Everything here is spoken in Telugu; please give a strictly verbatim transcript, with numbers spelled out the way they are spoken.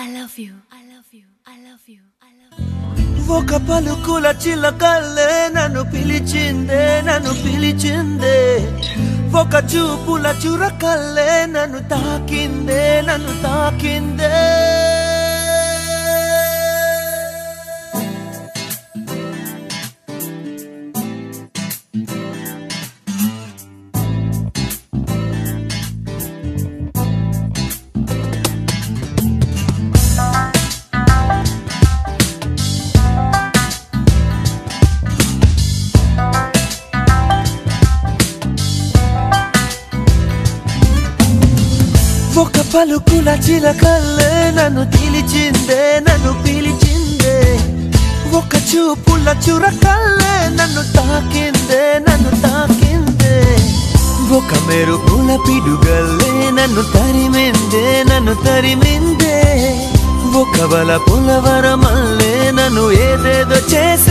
I love you, I love you, I love you, I love you. ఒక పలుకుల చిలకల్లే నన్ను పిలిచిందే నన్ను పిలిచిందే ఒక చూపుల చురకల్లే నన్ను తాకిందే నన్ను తాకిందే ఒక పలుకుల చిలకల్లే నన్ను పిలిచిందే నన్ను పిలిచిందే ఒక చూపుల చురకల్లే నన్ను తాకిందే నన్ను తాకిందే ఒక మెరుపుల పిడుగల్లే నన్ను తరిమిందే నన్ను తరిమిందే ఒక బలపుల వరమల్లే నన్ను ఏదేదో చేసి